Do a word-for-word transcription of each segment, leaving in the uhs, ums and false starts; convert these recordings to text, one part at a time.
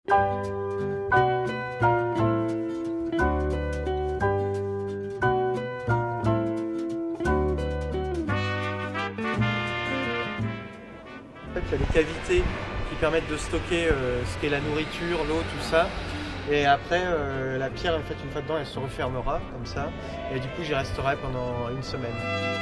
En fait, il y a des cavités qui permettent de stocker euh, ce qu'est la nourriture, l'eau, tout ça. Et après, euh, la pierre, en fait, une fois dedans, elle se refermera comme ça. Et du coup, j'y resterai pendant une semaine.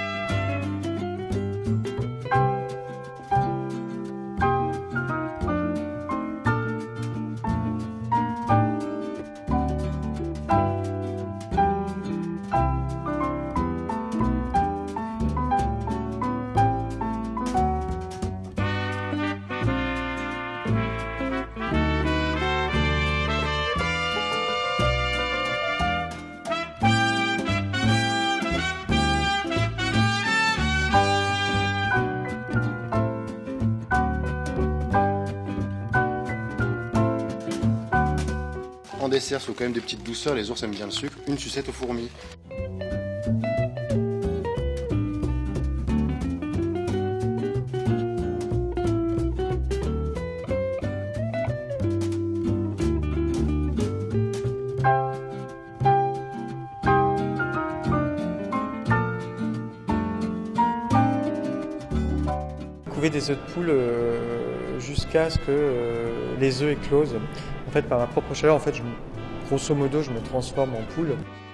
En dessert, c'est quand même des petites douceurs, les ours aiment bien le sucre, une sucette aux fourmis. Couver des œufs de poule euh, jusqu'à ce que euh, les œufs éclosent. En fait, par ma propre chaleur, en fait, je, grosso modo, je me transforme en poule.